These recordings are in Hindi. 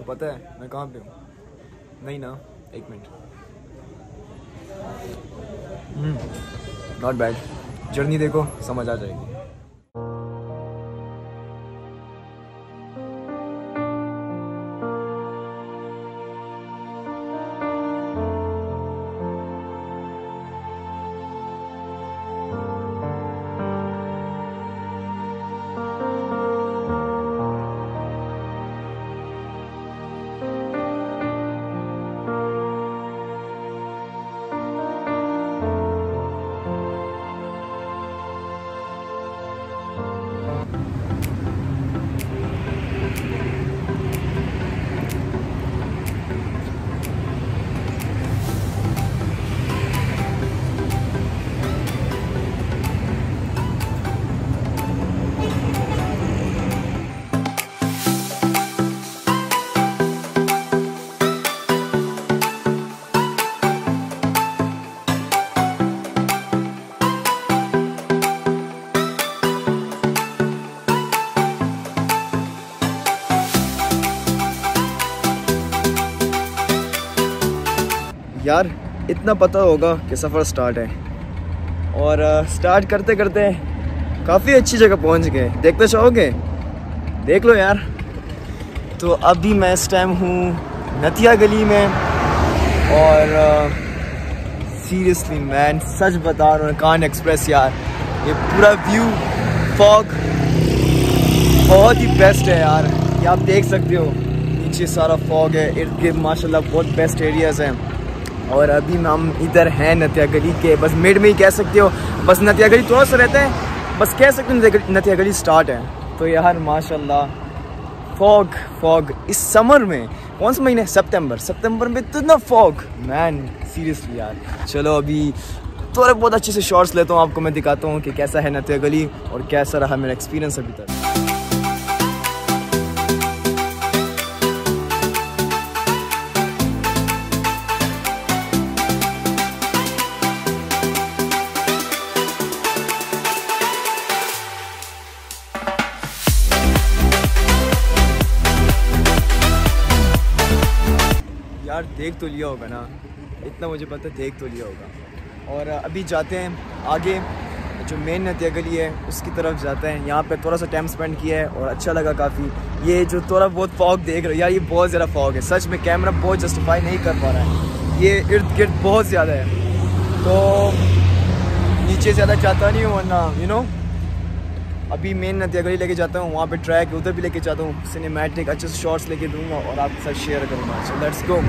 पता है मैं कहाँ पे हूँ? नहीं ना, एक मिनट। नॉट बैड, जर्नी देखो समझ आ जाएगी। यार इतना पता होगा कि सफ़र स्टार्ट है और स्टार्ट करते करते काफ़ी अच्छी जगह पहुंच गए। देखते चाहोगे? देख लो यार। तो अभी मैं इस टाइम हूँ नतिया गली में और सीरियसली मैन सच बता रहा हूँ, कान एक्सप्रेस यार, ये पूरा व्यू फॉग बहुत ही बेस्ट है यार। ये आप देख सकते हो, नीचे सारा फॉग है, इर्द गिर्द माशाल्लाह बहुत बेस्ट एरियाज़ हैं। और अभी हम इधर हैं नतिया गली के बस मिड में ही कह सकते हो, बस नतिया गली थोड़ा सा रहता है, बस कह सकते हो नतिया गली स्टार्ट है। तो यार माशाल्लाह फॉग इस समर में, कौन सा महीने? सितंबर में इतना फॉग मैन, सीरियसली यार। चलो अभी थोड़े बहुत अच्छे से शॉट्स लेता हूँ, आपको मैं दिखाता हूँ कि कैसा है नतिया गली और कैसा रहा मेरा एक्सपीरियंस अभी तक। यार देख तो लिया होगा ना, इतना मुझे पता है, देख तो लिया होगा। और अभी जाते हैं आगे, जो मेन नतिया गली है उसकी तरफ जाते हैं। यहाँ पे थोड़ा सा टाइम स्पेंड किया है और अच्छा लगा काफ़ी। ये जो थोड़ा बहुत फॉग देख रहे हो यार, ये बहुत ज़्यादा फॉग है, सच में कैमरा बहुत जस्टिफाई नहीं कर पा रहा है, ये इर्द गिर्द बहुत ज़्यादा है। तो नीचे ज़्यादा चाहता नहीं हूँ वरना यू नो, अभी मेन नतिया गली लेके जाता हूँ, वहाँ पे ट्रैक उधर भी लेके जाता हूँ, सिनेमैटिक अच्छे से शॉट्स लेके दूंगा और आपके साथ शेयर करूँगा। So let's go.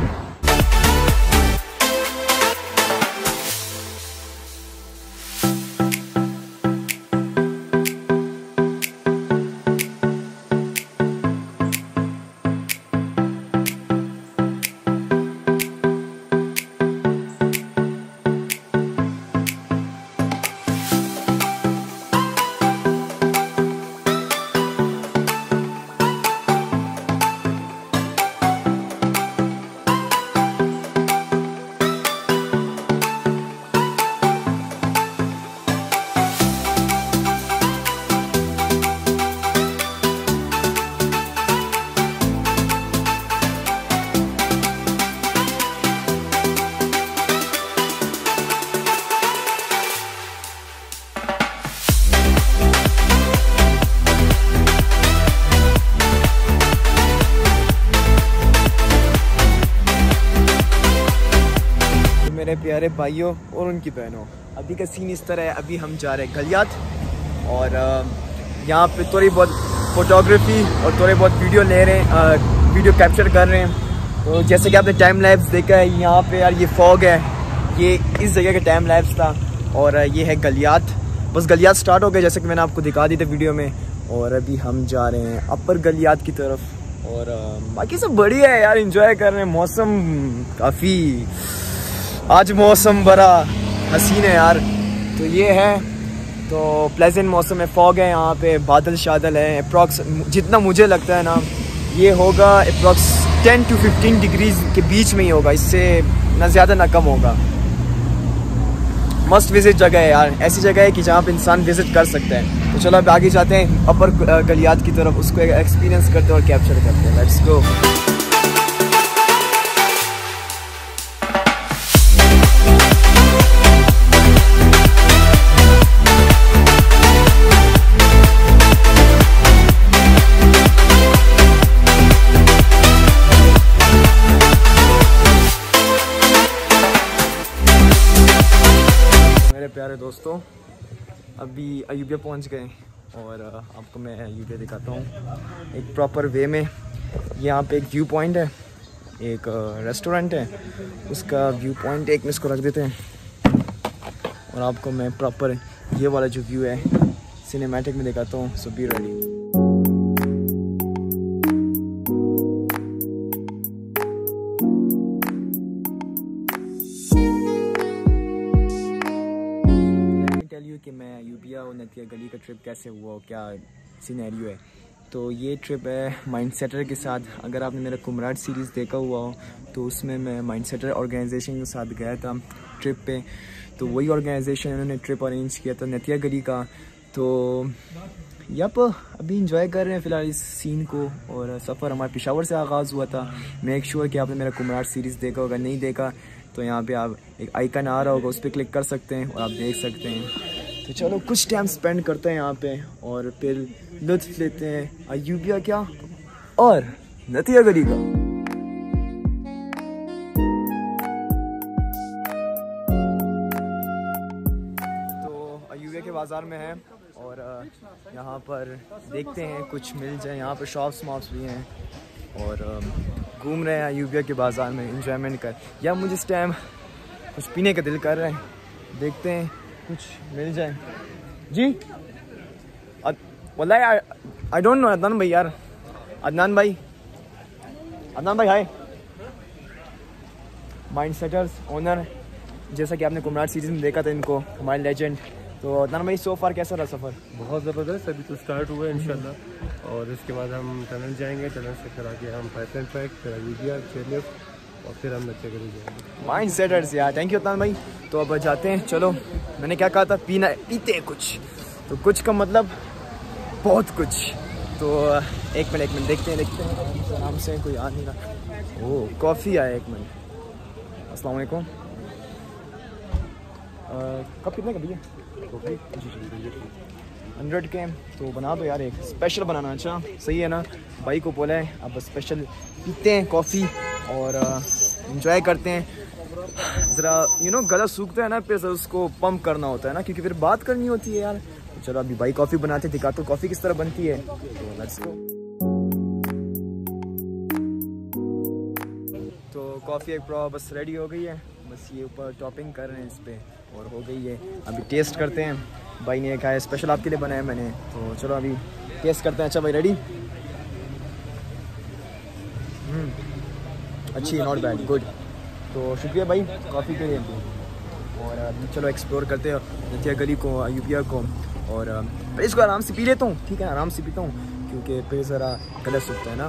मेरे प्यारे भाइयों और उनकी बहनों, अभी का सीन इस तरह है। अभी हम जा रहे हैं गलियात और यहाँ पे थोड़ी बहुत फोटोग्राफी और थोड़े बहुत वीडियो ले रहे हैं, वीडियो कैप्चर कर रहे हैं। तो जैसे कि आपने टाइम लैप्स देखा है, यहाँ पे यार ये फॉग है, ये इस जगह का टाइम लैप्स था और ये है गलियात। बस गलियात स्टार्ट हो गया जैसे कि मैंने आपको दिखा दी थी वीडियो में, और अभी हम जा रहे हैं अपर गलियात की तरफ। और बाकी सब बढ़िया है यार, एंजॉय कर रहे हैं। मौसम काफ़ी, आज मौसम बड़ा हसीन है यार। तो ये है, तो प्लेजेंट मौसम है, फॉग है यहाँ पे, बादल शादल है। अप्रॉक्स जितना मुझे लगता है ना, ये होगा अप्रॉक्स 10 to 15 डिग्रीज के बीच में ही होगा, इससे ना ज़्यादा ना कम होगा। मस्ट विजिट जगह है यार, ऐसी जगह है कि जहाँ पे इंसान विजिट कर सकता है। तो चलो अब आगे जाते हैं अपर गलियात की तरफ, उसको एक्सपीरियंस करते हैं और कैप्चर करते हैं। Let's go. प्यारे दोस्तों, अभी अयूबिया पहुंच गए और आपको मैं अयूबिया दिखाता हूँ एक प्रॉपर वे में। यहाँ पे एक व्यू पॉइंट है, एक रेस्टोरेंट है, उसका व्यू पॉइंट एक में इसको रख देते हैं और आपको मैं प्रॉपर ये वाला जो व्यू है सिनेमैटिक में दिखाता हूँ। So be ready. कि मैं अयूबिया और नतिया गली का ट्रिप कैसे हुआ, क्या सिनेरियो है। तो ये ट्रिप है माइंड सेटर के साथ। अगर आपने मेरा कुमराट सीरीज़ देखा हुआ हो तो उसमें मैं माइंड सेटर ऑर्गेनाइजेशन के साथ गया था ट्रिप पे। तो वही ऑर्गेनाइजेशन इन्होंने ट्रिप अरेंज किया था नतिया गली का। तो यप अभी इंजॉय कर रहे हैं फ़िलहाल इस सीन को। और सफ़र हमारे पेशावर से आगाज़ हुआ था। मेक श्योर कि आपने मेरा कुमराट सीरीज़ देखा होगा, नहीं देखा तो यहाँ पे आप एक आइकन आ रहा होगा, उस पर क्लिक कर सकते हैं और आप देख सकते हैं। तो चलो कुछ टाइम स्पेंड करते हैं यहाँ पे और फिर लुत्फ़ लेते हैं अयूबिया क्या और नतिया गली का। तो अयूबिया के बाज़ार में है और यहाँ पर देखते हैं कुछ मिल जाए। यहाँ पर शॉप्स मॉप्स भी हैं और घूम रहे हैं अयूबिया के बाज़ार में, इंजॉयमेंट कर। या मुझे इस टाइम कुछ पीने का दिल कर रहा है, देखते हैं कुछ मिल जाए। जी वल्लाही आई डोंट नो। अदनान भाई यार, अदनान भाई हाय। माइंड सेटर्स ओनर, जैसा कि आपने कुमराट सीरीज़ में देखा था इनको, हमारे लेजेंड। तो अदनान भाई सो फार कैसा रहा सफ़र? बहुत ज़बरदस्त। अभी तो स्टार्ट हुआ है इंशाल्लाह और इसके बाद हम टनल जाएंगे, टनल से फिर आगे हम पाइपलाइन ट्रैक, फिर अयूबिया, चेयरलिफ्ट और फिर हम नतिया गली जाएंगे। माइंड सेटर्स यार, थैंक यू अदनान भाई। तो अब जाते हैं, चलो। मैंने क्या कहा था, पीना पीते हैं कुछ, तो कुछ का मतलब बहुत कुछ। तो एक मिनट देखते हैं आराम से, कोई आ नहीं रहा। ओह कॉफ़ी आया, एक मिनट। अस्सलाम वालेकुम। कब कितने का भैया? 100 के। तो बना दो यार, एक स्पेशल बनाना। अच्छा सही है ना, भाई को बोला है। अब स्पेशल पीते हैं कॉफ़ी और इंजॉय करते हैं। ज़रा गला सूखता है ना, फिर उसको पंप करना होता है ना, क्योंकि फिर बात करनी होती है यार। तो चलो अभी भाई कॉफ़ी बनाते, दिखाता हूँ कॉफ़ी किस तरह बनती है। तो लेट्स गो। तो कॉफ़ी एक बस रेडी हो गई है, बस ये ऊपर टॉपिंग कर रहे हैं इस पर और हो गई है। अभी टेस्ट करते हैं। भाई ने कहा है स्पेशल आपके लिए बनाया मैंने, तो चलो अभी टेस्ट करते हैं। अच्छा भाई रेडी? अच्छी, नॉट बैड, गुड। तो शुक्रिया भाई कॉफ़ी के लिए। और अभी चलो एक्सप्लोर करते हैं नतिया गली को, अयूबिया को। और मैं इसको आराम से पी लेता हूँ, ठीक है, आराम से पीता हूँ क्योंकि फिर ज़रा गला सूखता है ना।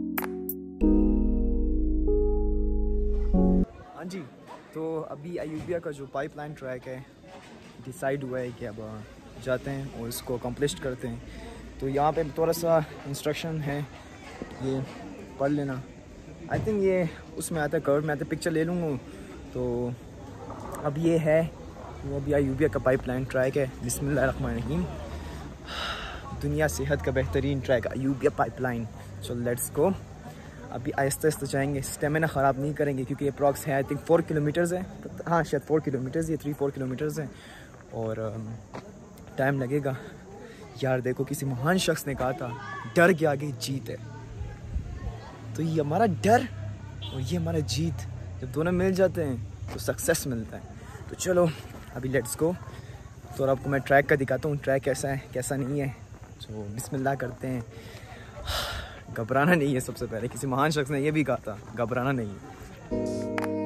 हाँ जी, तो अभी अयूबिया का जो पाइपलाइन ट्रैक है डिसाइड हुआ है कि अब जाते हैं और इसको अकम्प्लिश करते हैं। तो यहाँ पे थोड़ा सा इंस्ट्रक्शन है, ये पढ़ लेना। आई थिंक ये उसमें आता है, कर्व में आता है, पिक्चर ले लूँगा। तो अब ये है, वो अभी अयूबिया का पाइपलाइन ट्रैक है। बिस्मिल्लाहिर्रहमानिर्रहीम। दुनिया सेहत का बेहतरीन track Ayubia pipeline. So let's go. अभी आहिस्ता आहिस्ता जाएंगे, स्टेमिना ख़राब नहीं करेंगे क्योंकि ये अप्रॉक्स है आई थिंक 4 किलोमीटर्स है। हाँ शायद 4 किलोमीटर्स, ये 3-4 किलोमीटर्स हैं और टाइम लगेगा यार। देखो किसी महान शख्स ने कहा था, डर के आगे जीत है। तो ये हमारा डर और ये हमारा जीत जब दोनों मिल जाते हैं तो सक्सेस मिलता है। तो चलो अभी लेट्स गो। तो आपको मैं ट्रैक का दिखाता हूँ, ट्रैक कैसा है कैसा नहीं है। तो बिस्मिल्लाह करते हैं। घबराना नहीं है, सबसे पहले किसी महान शख्स ने ये भी कहा था, घबराना नहीं है।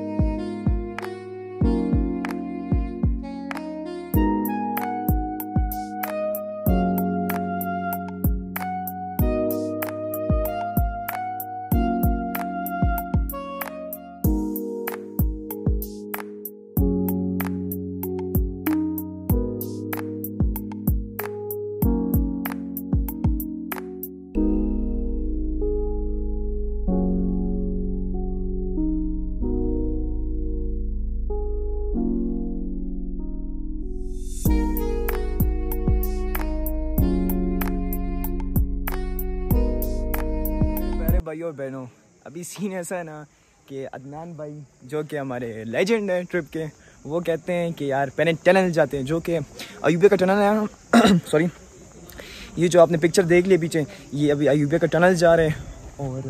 भाई और बहनों, अभी सीन ऐसा है ना कि अदनान भाई जो कि हमारे लेजेंड हैं ट्रिप के, वो कहते हैं कि यार पहले टनल जाते हैं, जो कि अयूबिया का टनल है। सॉरी, ये जो आपने पिक्चर देख लिया पीछे, ये अभी अयूबिया का टनल जा रहे हैं और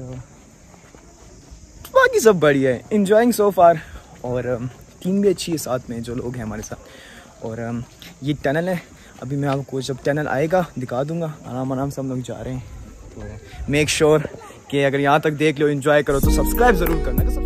बाकी सब बढ़िया है, इंजॉइंग सो फार। और टीम भी अच्छी है साथ में, जो लोग हैं हमारे साथ। और ये टनल है, अभी मैं आपको जब टनल आएगा दिखा दूंगा। आराम से हम लोग जा रहे हैं, तो मेक श्योर कि अगर यहाँ तक देख लो, एंजॉय करो, तो सब्सक्राइब ज़रूर करना।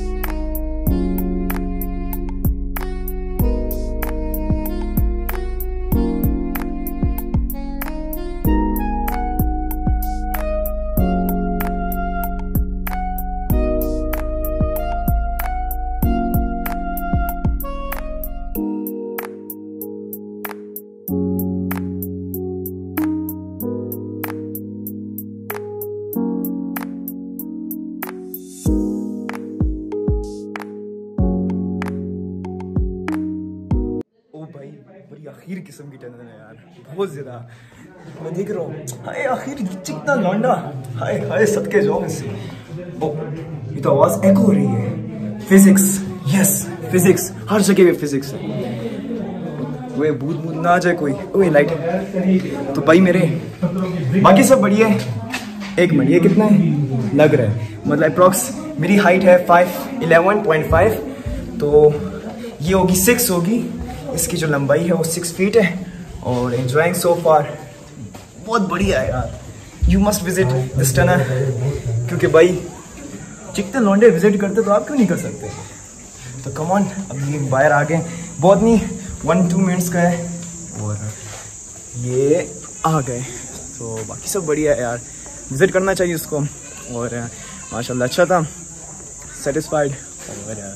बड़ी आखिर किस्म की टनल है यार, बहुत ज़्यादा। मैं देख रहा हूँ, हाय आखिर चिकना लौंडा, हाय हाय सदके जाओ इससे। ओ ये तो आवाज़ एको हो रही है। फिजिक्स, यस फिजिक्स, हर जगह पे फिजिक्स है। वो भूत ना आ जाए कोई। ओए लाइट, तो भाई मेरे बाकी सब बढ़िया है। एक मिनट, ये कितना है लग रहा है, मतलब अप्रॉक्स मेरी हाइट है 5'11.5, तो ये होगी 6 होगी। इसकी जो लंबाई है वो 6 फीट है। और एंजॉइंग सो फार, बहुत बढ़िया है यार। You must visit this tunnel, क्योंकि भाई चिकते लौंडे विजिट करते तो आप क्यों नहीं कर सकते। तो कम ऑन, अभी बाहर आ गए, बहुत नहीं 1-2 मिनट्स का है और ये आ गए। तो बाकी सब बढ़िया है यार, विजिट करना चाहिए उसको। और माशाल्लाह अच्छा था, सेटिस्फाइड। और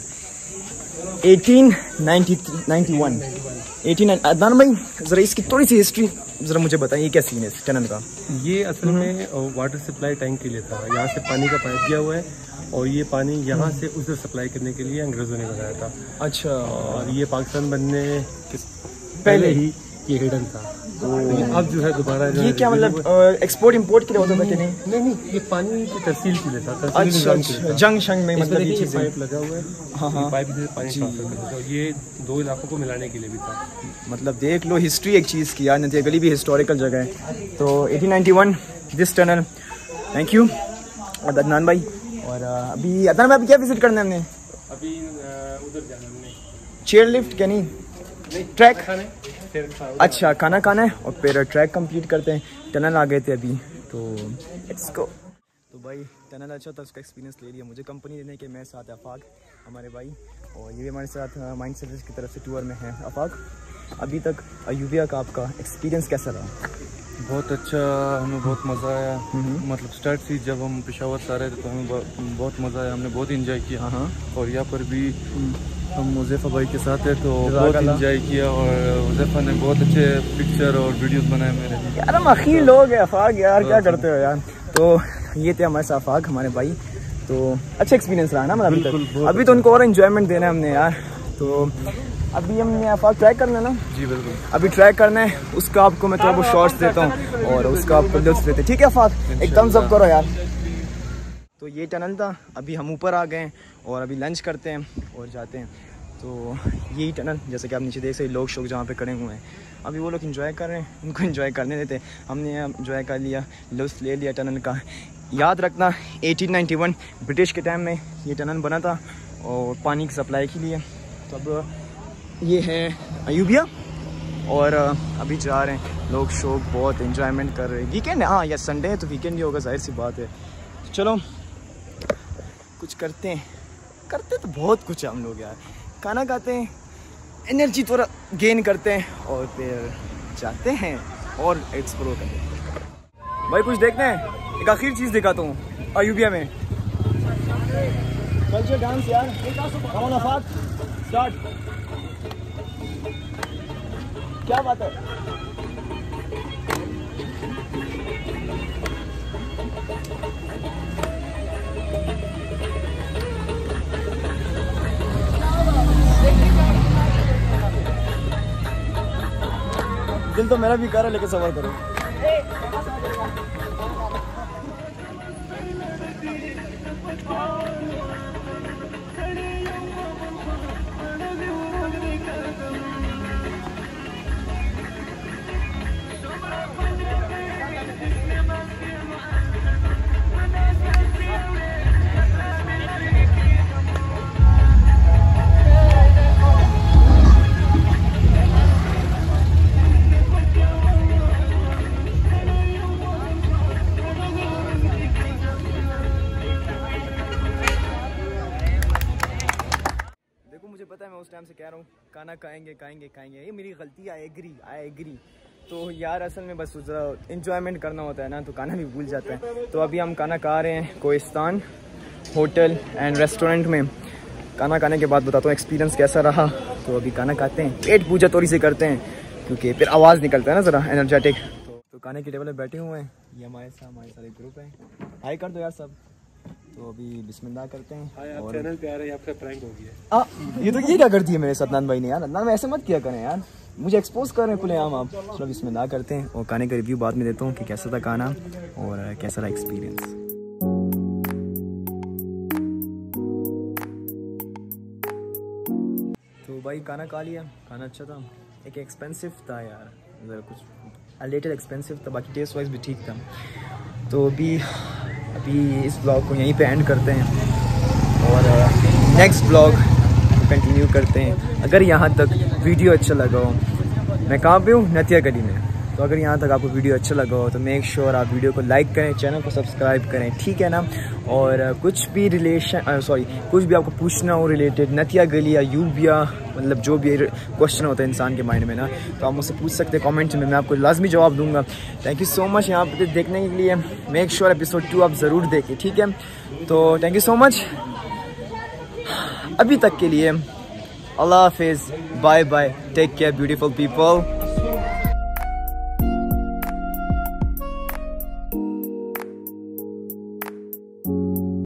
1891 अदनान भाई ज़रा इसकी थोड़ी सी हिस्ट्री ज़रा मुझे बताइए, क्या सीन है इस टनल का। ये असल में वाटर सप्लाई टैंक के लिए था। यहाँ से पानी का पाइप दिया हुआ है और ये पानी यहाँ से उधर सप्लाई करने के लिए अंग्रेज़ों ने बनाया था। अच्छा, और ये पाकिस्तान बनने के पहले ही ये हिडन था। अब जो है दोबारा ये क्या मतलब एक्सपोर्ट इंपोर्ट के लिए होता था कि नहीं? नहीं, ये पानी की तहसील के लिए था। अच्छा, जंग शंग में मतलब ये चीज़ें पाइप लगा हुआ है। हाँ, पाइप से पानी ट्रांसफर करता था। ये 2 इलाकों को मिलाने के लिए भी था। मतलब देख लो हिस्ट्री एक चीज़ की यार, नदिया गली भी हिस्टोरिकल जगह है। तो 1891 this tunnel. Thank you Adnan भाई। और अभी अदनान भाई क्या विजिट करना है हमने? अभी उधर जाना हमने, चेयर लिफ्ट क्या नहीं, ट्रैक। अच्छा, खाना खाना है और फिर ट्रैक कंप्लीट करते हैं। टनल आ गए थे अभी, तो लेट्स गो। तो भाई टनल अच्छा था, उसका एक्सपीरियंस ले लिया। मुझे कंपनी देने के मेरे साथ आफाक हमारे भाई, और ये भी हमारे साथ माइंड सर्विस की तरफ से टूर में है। आफाक, अभी तक अयूबिया का आपका एक्सपीरियंस कैसा रहा? बहुत अच्छा, हमें बहुत मज़ा आया। मतलब स्टार्ट से जब हम पेशावर से आ रहे थे तो हमें बहुत मज़ा आया, हमने बहुत इंजॉय किया। हाँ, और यहाँ पर भी हम मुज़ैफ़ा भाई के साथ है तो बहुत इंजॉय किया। और मुज़ैफ़ा ने बहुत अच्छे पिक्चर और वीडियोस बनाए मेरे। यार हम आखिर लोग हैं आफाक, यार क्या करते हो यार। तो ये थे हमारे साथ आफाक हमारे भाई। तो अच्छा एक्सपीरियंस रहा ना मतलब अभी तो उनको और एंजॉयमेंट देना है हमने यार। तो अभी हमने आफाक ट्रैक करना है ना? जी बिल्कुल, अभी ट्रैक करना है, उसका आपको मैं थोड़ा बहुत शॉर्ट्स देता हूँ और उसका आपको लुत्फ देते हैं। ठीक है आफाक, एक थम्स अप करो यार। तो ये टनल था, अभी हम ऊपर आ गए और अभी लंच करते हैं और जाते हैं। तो यही टनल, जैसे कि आप नीचे देख सकते लोग शोक जहाँ पे खड़े हुए हैं, अभी वो लोग एंजॉय कर रहे हैं, उनको एंजॉय करने देते। हमने एंजॉय कर लिया, लुत्फ ले लिया टनल का। याद रखना 1891 ब्रिटिश के टाइम में ये टनल बना था और पानी की सप्लाई के लिए। तो अब ये है अयूबिया और अभी जा रहे हैं लोग शोक, बहुत एंजॉयमेंट कर रहे हैं। वीकेंड है, हाँ या संडे है तो वीकेंड ही होगा, जाहिर सी बात है। चलो कुछ करते तो बहुत कुछ है हम लोग यार। खाना खाते हैं, एनर्जी थोड़ा गेन करते हैं और फिर जाते हैं और एक्सप्लोर करते हैं। भाई कुछ देखते हैं, एक आखिरी चीज़ दिखाता हूँ अयूबिया में। कल्चर डांस यार, कम ऑन आफाक, स्टार्ट। क्या बात है। दिल तो मेरा भी कर रहा है, लेकिन सबर करो। टाइम से कह रहा हूँ खाना खाएंगे खाएंगे खाएंगे, ये मेरी गलती, आई एग्री। तो यार असल में बस ज़रा इंजॉयमेंट करना होता है ना, तो खाना भी भूल जाता है। तो अभी हम खाना खा रहे हैं कोहिस्तान होटल एंड रेस्टोरेंट में। खाना खाने के बाद बताता हूँ एक्सपीरियंस कैसा रहा। तो अभी खाना खाते हैं, पेट पूजा थोड़ी सी करते हैं क्योंकि फिर आवाज़ निकलता है ना ज़रा एनर्जेटिक। तो खाने के टेबल पे बैठे हुए हैं, ये हमारे सारे ग्रुप है। हाई कर दो यार सब। तो अभी बिस्मिल्लाह करते हैं। और चैनल पे आ रहे हैं, आपका प्रैंक हो गया। ये तो ये क्या कर दिया मेरे साथ अदनान भाई ने यार। अदनान ऐसे मत किया करें यार, मुझे एक्सपोज कर रहे हैं खुलेआम आप। चलो बिस्मिल्लाह करते हैं और खाने का रिव्यू बाद में देता हूँ कि कैसा था खाना और कैसा रहा एक्सपीरियंस। तो भाई खाना खा लिया, खाना अच्छा था। एक एक्सपेंसिव था यार, ज़रा कुछ लिटिल एक्सपेंसिव था, बाकी टेस्ट वाइज भी ठीक था। तो अभी इस ब्लॉग को यहीं पे एंड करते हैं और नेक्स्ट ब्लॉग कंटिन्यू करते हैं। अगर यहाँ तक वीडियो अच्छा लगा हो, मैं कहाँ पे हूँ, नतिया गली में। तो अगर यहाँ तक आपको वीडियो अच्छा लगा हो तो मेक श्योर आप वीडियो को लाइक करें, चैनल को सब्सक्राइब करें, ठीक है ना। और कुछ भी कुछ भी आपको पूछना हो रिलेटेड नतिया गली या यूबिया, मतलब जो भी क्वेश्चन होता है इंसान के माइंड में ना, तो आप मुझसे पूछ सकते हैं कमेंट में, मैं आपको लाजमी जवाब दूंगा। थैंक यू सो मच यहाँ पे देखने के लिए। मेक श्योर एपिसोड 2 आप ज़रूर देखें, ठीक है। तो थैंक यू सो मच अभी तक के लिए। अल्लाह हाफिज़, bye bye, take care beautiful people.